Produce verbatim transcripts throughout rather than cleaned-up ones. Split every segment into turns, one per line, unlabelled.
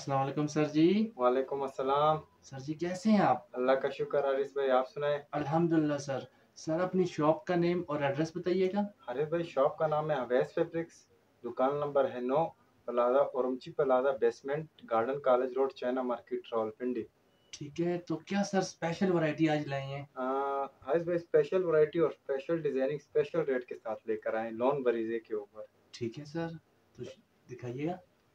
अस्सलाम वालेकुम सर जी।
वालेकुम अस्सलाम।
सर जी कैसे हैं आप?
अल्लाह का शुक्र हारिस भाई, आप सुनाएं।
अल्हम्दुलिल्लाह सर। सर अपनी शॉप का नेम और एड्रेस बताइएगा।
हारिस भाई, शॉप का नाम है अवैस फैब्रिक्स। दुकान नंबर है नौ, प्लाजा औरमची plaza, basement, garden college road, China market, Rawalpindi.
ठीक है, तो क्या सर स्पेशल वैरायटी आज लाए हैं?
आ, हारिस भाई, स्पेशल वैरायटी और स्पेशल डिजाइनिंग स्पेशल रेट के साथ लेकर आए लॉन बरीजे के ऊपर।
ठीक है सर, तो दिखाइएगा।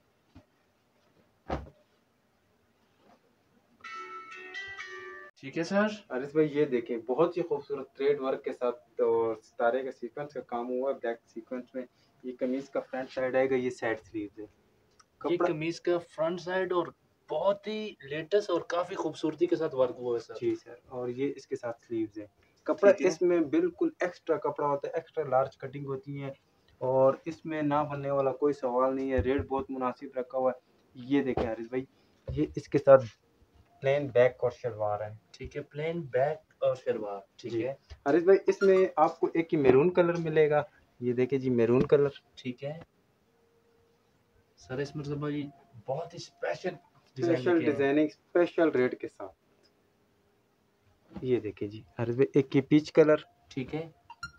ठीक है सर।
हारिस भाई, ये देखें, बहुत ही खूबसूरत थ्रेड वर्क के साथ और सितारे का सीक्वेंस का काम हुआ है ब्लैक सीक्वेंस में। ये कमीज का फ्रंट साइड आएगा, ये साइड स्लीव है।
ये
कपड़ा
कमीज का फ्रंट साइड और बहुत ही लेटेस्ट और काफी खूबसूरती के साथ वर्क हुआ है सर।
जी सर, और ये इसके साथ स्लीव्स है। कपड़ा
ठीक है।
इसमें बिल्कुल एक्स्ट्रा कपड़ा होता है, एक्स्ट्रा लार्ज कटिंग होती है और इसमें ना बनने वाला कोई सवाल नहीं है। रेट बहुत मुनासिब रखा हुआ है। ये देखें हारिस भाई, ये इसके साथ प्लेन बैक और शलवार है।
ठीक है, प्लेन बैक और शलवार। ठीक
जी
है।
हारिस भाई, इसमें आपको एक ही मैरून कलर मिलेगा। ये देखिए जी, मैरून कलर।
ठीक है सर, इस मतलब भाई बहुत ही स्पेशल डिजाइन
स्पेशल
लेके आए हैं।
डिजाइनिंग स्पेशल रेट के साथ। ये देखिए जी हारिस भाई, एक ही पीच कलर।
ठीक है।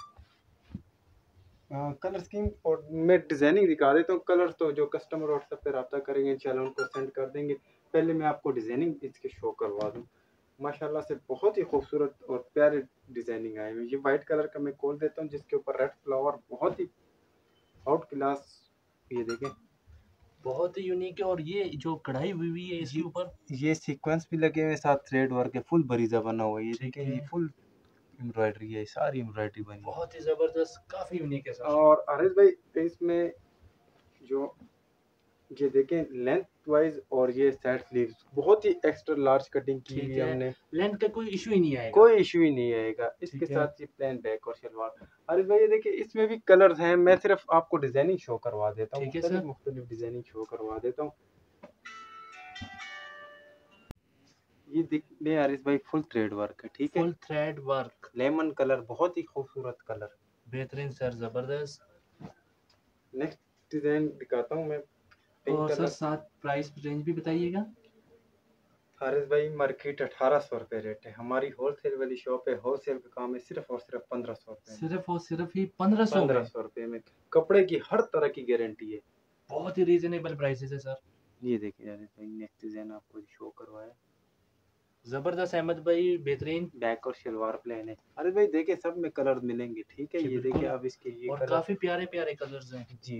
कलर स्कीम और मैं डिजाइनिंग दिखा देता हूँ। कलर तो जो कस्टमर व्हाट्सएप पे रब्ता करेंगे इंशाल्लाह उनको सेंड कर देंगे। पहले मैं आपको डिजाइनिंग इसके शो करवा दूँ। माशाल्लाह से बहुत ही खूबसूरत और प्यारे डिजाइनिंग आए हुए। ये वाइट कलर का मैं खोल देता हूँ, जिसके ऊपर रेड फ्लावर बहुत ही आउट क्लास। ये देखें,
बहुत ही यूनिक है, और ये जो कढ़ाई हुई हुई है इसके
ये
ऊपर।
ये सीक्वेंस भी लगे हुए, साथ थ्रेड वर्क है, फुल बरीजा बना हुआ है। ये
ठीक
देखें,
है।
ये फुल एम्ब्रॉयडरी है, सारी एम्ब्रॉयडरी बनी है।
बहुत ही जबरदस्त, काफी यूनिक है सर।
और आरिस भाई, इसमें जो ये देखें लेंथ वाइज और ये साइड स्लीव्स बहुत ही एक्स्ट्रा लार्ज कटिंग की हुई
ठीक
है
है,
हमने।
लेंथ का कोई इशू ही नहीं आएगा।
कोई इशू ही नहीं आएगा। इसके
ठीक है।
साथ ये प्लेन बैक और शलवार। अरे भाई, ये देखिए, इसमें भी कलर्स हैं। मैं सिर्फ आपको डिजाइनिंग शो करवा देता हूँ,
ठीक है
मुख्तलिफ
सर।
मुख्तलिफ डिजाइनिंग शो करवा देता हूँ। ये देखिए आरिस भाई, फुल थ्रेड वर्क है। ठीक है,
full thread work.
Lemon colour, बहुत ही खूबसूरत कलर।
बेहतरीन सर, जबरदस्त।
नेक्स्ट डिजाइन दिखाता हूँ मैं, पिंक
और सर
कलर।
साथ प्राइस रेंज भी बताइएगा।
हारिस भाई, मार्केट अठारह सौ रुपये रेट है, हमारी होलसेल वाली शॉप है। होलसेल का काम है सिर्फ और सिर्फ पंद्रह सौ रुपये में।
सिर्फ और सिर्फ ही पंद्रह सौ
पंद्रह
में।
सौ रुपये में कपड़े की हर तरह की गारंटी है।
बहुत ही रीजनेबल प्राइसेस है सर।
ये देखिए यार भाई, नेक्स्ट डिजाइन आपको शो करवाया।
जबरदस्त अहमद भाई, बेहतरीन।
बैक और शलवार प्लेन है। अरे भाई देखिए, सब में कलर मिलेंगे। ठीक है,
जी
ये देखिए,
बिल्कुल।
अब इसके ये
और
कलर।
काफी प्यारे प्यारे कलर्स हैं।
जी,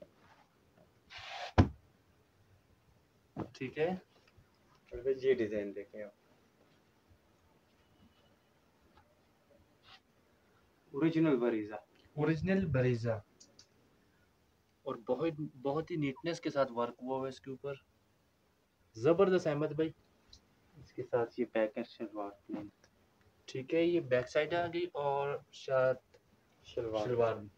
ठीक है।
अरे भाई, ये डिजाइन देखें आप, ओरिजिनल बरीजा।
ओरिजिनल बरीजा। और बहुत बहुत ही नीटनेस के साथ वर्क हुआ हुआ है इसके ऊपर। जबरदस्त अहमद भाई।
इसके साथ ये बैक और शलवार प्लेन।
ठीक है, ये बैक साइड आ गई और साथ
शलवार।
शलवार भी।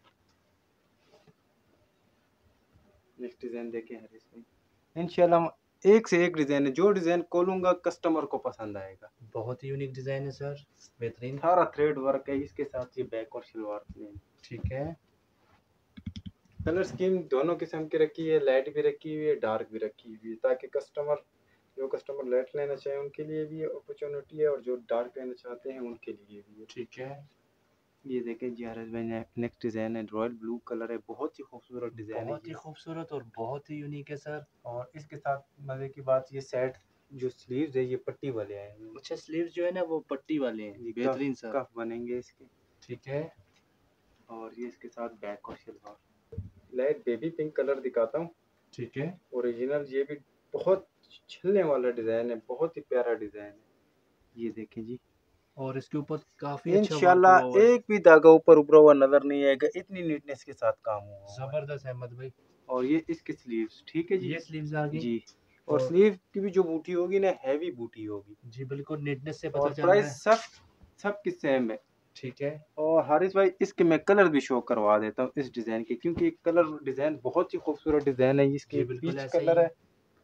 नेक्स्ट डिजाइन देखें हरीश भाई, इंशाल्लाह एक से एक डिजाइन है। जो डिजाइन खोलूंगा कस्टमर को पसंद आएगा।
बहुत ही यूनिक डिजाइन है सर, बेहतरीन।
सारा थ्रेड वर्क है। इसके साथ ये बैक और शलवार प्लेन।
ठीक है।
कलर स्कीम दोनों किस्म की रखी है, लाइट भी रखी हुई है, डार्क भी रखी हुई है, ताकि कस्टमर जो कस्टमर लाइट लेना चाहे उनके लिए भी अपॉर्चुनिटी है और जो डार्क लेना चाहते हैं उनके लिए भी है।
ठीक है।
ये देखें जी आर एस भाई, नेक्स्ट डिजाइन है, रॉयल ब्लू कलर है, बहुत ही खूबसूरत डिजाइन है
बहुत ही
ये।
खूबसूरत और बहुत ही यूनिक है सर।
और इसके साथ मजे की बात, ये सेट जो स्लीव्स है ये पट्टी वाले आए हैं।
अच्छा, स्लीव्स जो है ना वो पट्टी वाले हैं,
ये कफ
बेहतरीन सर।
कफ बनेंगे इसके।
ठीक है।
और ये इसके साथ बैक और shalwar. Light baby pink colour दिखाता हूँ,
ठीक है।
ओरिजिनल। ये भी बहुत छलने वाला डिजाइन है, बहुत ही प्यारा डिजाइन है। ये देखें जी,
और इसके ऊपर काफी अच्छा वर्क हुआ
इंशाल्लाह
हुआ है।
एक भी धागा ऊपर उभरा हुआ नजर नहीं आएगा, इतनी नीटनेस के साथ काम हुआ हुआ है।
जबरदस्त अहमद भाई।
और ये इसके स्लीव्स। ठीक है जी।
ये स्लीव्स आ गई।
जी, और
और
स्लीव की भी जो बूटी होगी ना, हैवी बूटी होगी।
जी बिल्कुल, नीटनेस से पता
और
चल रहा
प्राइस
है।
सब सब की सेम है।
ठीक है।
और हारिस भाई, इसके मैं कलर भी शो करवा देता हूँ इस डिजाइन के, क्योंकि कलर डिजाइन बहुत ही खूबसूरत डिजाइन है। इसके
जी बिल्कुल
पीच
ऐसा ही
कलर
है।
है,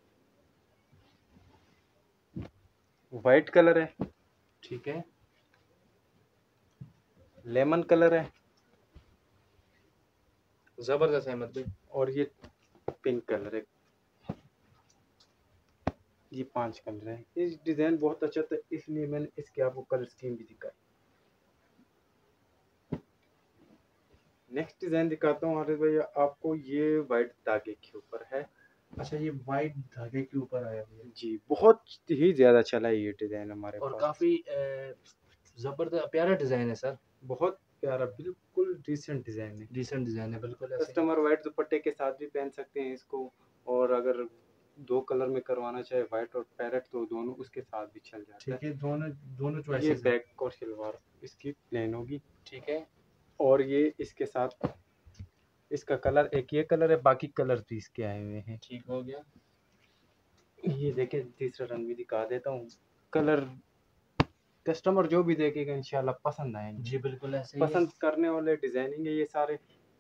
वाइट कलर है,
ठीक है।
लेमन कलर है,
जबरदस्त अहमद भाई।
और ये पिंक कलर है। ये पांच कलर है। इस डिजाइन बहुत अच्छा था, इसलिए मैंने इसके आपको कलर स्कीम भी दिखाई। नेक्स्ट डिजाइन दिखाता हूँ आरिफ भैया आपको, ये वाइट धागे के ऊपर है।
अच्छा, ये वाइट धागे के ऊपर आया हुआ है
जी, बहुत ही ज्यादा चला है ये डिजाइन हमारे
और
पास।
काफी जबरदस्त प्यारा डिजाइन है सर।
बहुत प्यारा, बिल्कुल डिसेंट डिजाइन है।
डिसेंट डिजाइन है, बिल्कुल ऐसे ही।
कस्टमर वाइट दुपट्टे के साथ भी पहन सकते हैं इसको, और अगर दो कलर में करवाना चाहे वाइट और पैरेट, तो दोनों उसके साथ भी चल जाता है।
ठीक है, दोनों दोनों
ये
चॉइसेस है।
बैक और शलवार इसकी प्लेन होगी,
ठीक है,
और ये इसके साथ इसका कलर एक ये कलर है, बाकी कलर भी इसके आए हुए हैं।
ठीक हो गया।
ये देखिए तीसरा रंग भी दिखा देता हूँ। कलर कस्टमर जो भी देखेगा इंशाल्लाह पसंद आएंगे।
जी बिल्कुल ऐसे ही है।
पसंद करने वाले डिजाइनिंग है ये सारे।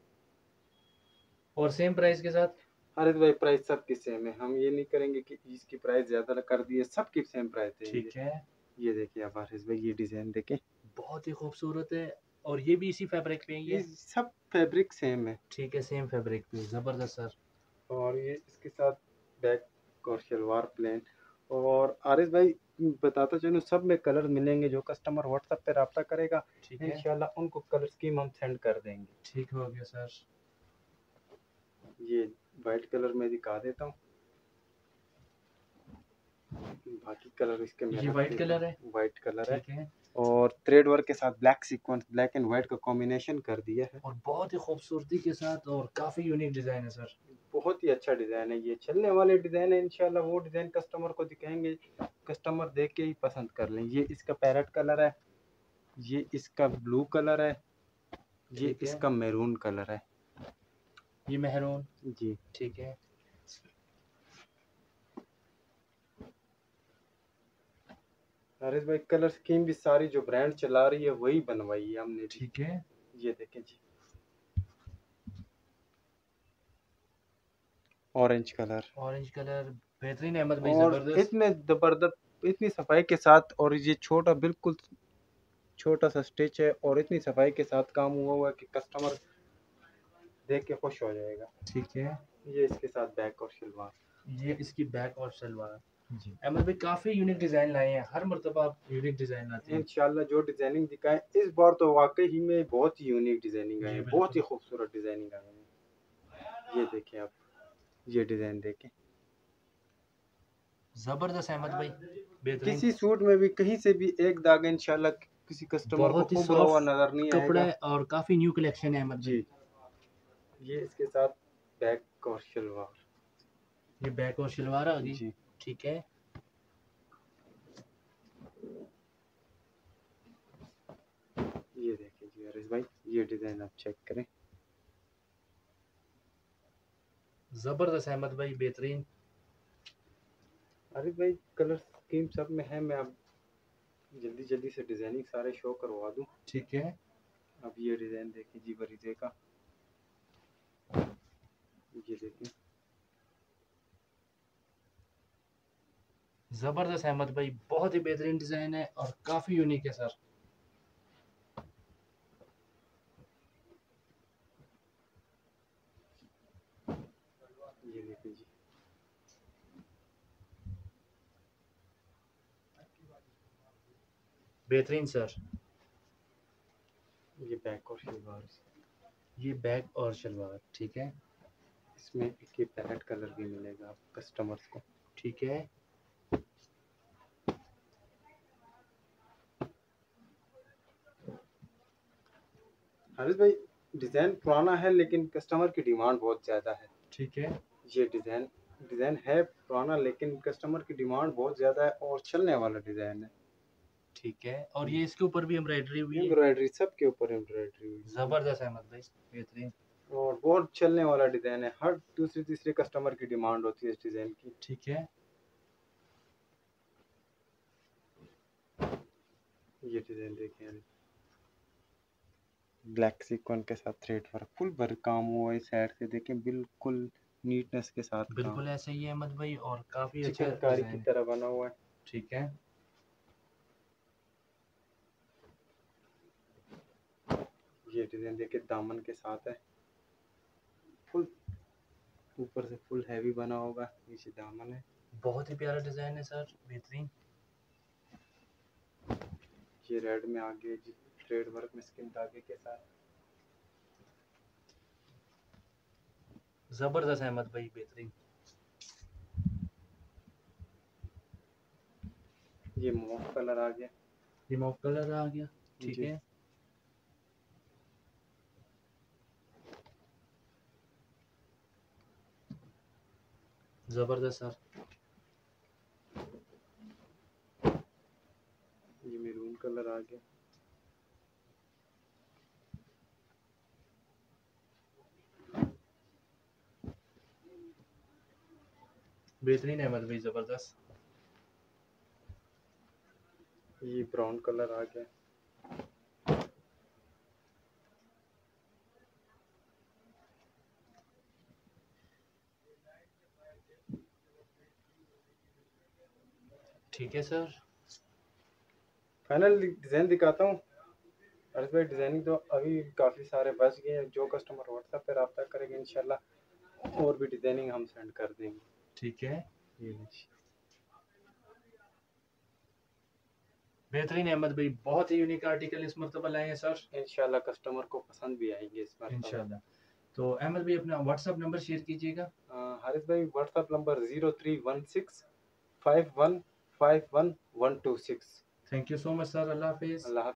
और सेम प्राइस के साथ।
हारिस भाई प्राइस सबकी सेम है, हम ये नहीं करेंगे कि इसकी प्राइस ज्यादा कर दिए, सबकी सेम प्राइस देंगे।
ठीक है,
ये देखिए आप हारिस भाई, ये डिजाइन देखें,
बहुत ही खूबसूरत है। और ये भी इसी फैब्रिक पे ही
ये
है।
सब फैब्रिक सेम है।
ठीक है, सेम फैब्रिक पे, जबरदस्त सर।
और ये इसके साथ बैक और शलवार प्लेन। और आरिस भाई बताता चलूँ, सब में कलर मिलेंगे, जो कस्टमर व्हाट्सएप पे रब्ता करेगा
ठीक है,
इंशाल्लाह उनको कलर स्कीम हम सेंड कर देंगे।
ठीक हो गया सर।
ये वाइट कलर में दिखा देता हूँ, बाकी कलर इसके
ये वाइट कलर है।
वाइट कलर है,
ठीक है,
और थ्रेड वर्क के साथ black sequence, black and white का कॉम्बिनेशन कर दिया है।
और बहुत ही खूबसूरती के साथ, और काफी यूनिक डिजाइन है सर।
बहुत ही अच्छा डिजाइन है, ये चलने वाले डिजाइन है, इंशाल्लाह वो डिजाइन कस्टमर को दिखाएंगे, कस्टमर देख के ही पसंद कर लें। ये इसका पैरेट कलर है, ये इसका ब्लू कलर है, ये
ठीक है,
इसका मैरून कलर है।
ये मेहरून।
जी,
ठीक है,
हारिस भाई कलर स्कीम भी सारी जो ब्रांड चला रही है वही बनवाई है हमने भी।
ठीक है,
ये देखें जी, ऑरेंज कलर,
ऑरेंज कलर बेहतरीन अहमद भाई,
और
जबरदस्त।
इतने जबरदस्त, इतनी सफाई के साथ, और ये छोटा बिल्कुल छोटा सा स्टिच है, और इतनी सफाई के साथ काम हुआ हुआ है कि कस्टमर देख के खुश हो जाएगा।
ठीक है,
ये इसके साथ बैक और शलवार।
ये इसकी बैक और सलवार।
जी,
अहमद भाई काफी यूनिक डिजाइन लाए हैं, हर मर्तबा आप यूनिक डिजाइन लाते हैं।
इंशाल्लाह जो डिजाइनिंग दिखाए इस बार तो वाकई ही में बहुत ही यूनिक डिजाइनिंग आए
जी
हैं,
बिल्कुल।
बहुत ही खूबसूरत डिजाइनिंग आए हैं। ये देखें आप, ये डिजाइन देखें,
जबरदस्त अहमद भाई, बेहतरीन।
किसी सूट में भी कहीं से भी एक दाग इंशाल्लाह किसी कस्टमर को
बहुत ही
उभरा हुआ
सॉफ्ट
नजर नहीं
कपड़ा
आएगा।
है और काफी न्यू कलेक्शन है अहमद भाई।
जी, ये इसके साथ बैक और शलवार।
ये बैक और शलवार आ गई।
जी,
ठीक है,
ये देखिए जी हरीश भाई, ये डिजाइन आप चेक करें।
जबरदस्त अहमद भाई, बेहतरीन।
हरीश भाई कलर स्कीम सब में है, मैं अब जल्दी जल्दी से डिजाइनिंग सारे शो करवा दूं।
ठीक है,
अब ये डिजाइन देखिए जी वरीजे का, ये देखिए,
जबरदस्त अहमद भाई, बहुत ही बेहतरीन डिजाइन है और काफी यूनिक है सर।
ये देखिए जी,
बेहतरीन सर।
ये बैक और शलवार।
ये बैक और शलवार। ठीक है,
इसमें एक ये पैरेट कलर भी मिलेगा आप कस्टमर्स को।
ठीक है,
हरीश भाई डिजाइन पुराना है लेकिन कस्टमर की डिमांड बहुत ज्यादा है।
ठीक है,
ये डिजाइन डिजाइन है पुराना, लेकिन कस्टमर की डिमांड बहुत ज्यादा है और चलने वाला डिजाइन है।
ठीक है। और ये इसके ऊपर भी एम्ब्रॉयडरी हुई है।
एम्ब्रॉयडरी सब के ऊपर एम्ब्रॉयडरी हुई है,
जबरदस्त अहमद भाई, बेहतरीन।
और बहुत चलने वाला डिजाइन है, हर दूसरे तीसरे कस्टमर की डिमांड होती है इस डिजाइन की।
ठीक है,
ये डिजाइन देखें, ब्लैक सीक्वेंस के साथ थ्रेड वर्क, फुल वर्क काम हुआ है, साइड से देखें बिल्कुल नीटनेस के साथ काम,
बिल्कुल ऐसे ही है अहमद भाई, और काफी अच्छा
चिकनकारी की
डिजाइन है।
तरह बना हुआ है।
ठीक है,
ये डिजाइन देखिए दामन के साथ है, फुल ऊपर से फुल हैवी बना होगा, नीचे दामन है।
बहुत ही प्यारा डिज़ाइन है सर, बेहतरीन।
ये रेड में आ गया जी, थ्रेड वर्क में स्किन धागे के साथ।
ज़बरदस्त अहमद भाई, बेहतरीन।
ये मॉफ कलर आ गया
ये मॉफ कलर आ गया, ठीक
जी।
है। ज़बरदस्त सर।
ये मैरून कलर आ गया।
बेहतरीन अहमद भाई, ज़बरदस्त।
ये ब्राउन कलर आ गया।
ठीक है सर।
फाइनल डिज़ाइन दिखाता हूँ। अर्ज भाई डिज़ाइनिंग तो अभी काफ़ी सारे बच गए हैं। जो कस्टमर व्हाट्सएप पे रब्ता करेंगे इंशाल्लाह और भी डिज़ाइनिंग हम सेंड कर देंगे।
ठीक है,
ये लीजिए।
बेहतरीन अहमद भाई, बहुत ही यूनिक आर्टिकल इस मरतबा लाए हैं सर।
इंशाल्लाह कस्टमर को पसंद भी आएंगे इस बार।
इंशाल्लाह। तो अहमद भाई अपना व्हाट्सअप नंबर शेयर कीजिएगा।
हारिस भाई WhatsApp number zero three one six five one five one one two six.
Thank you so much sir, अल्लाह हाफिज़।
अल्लाह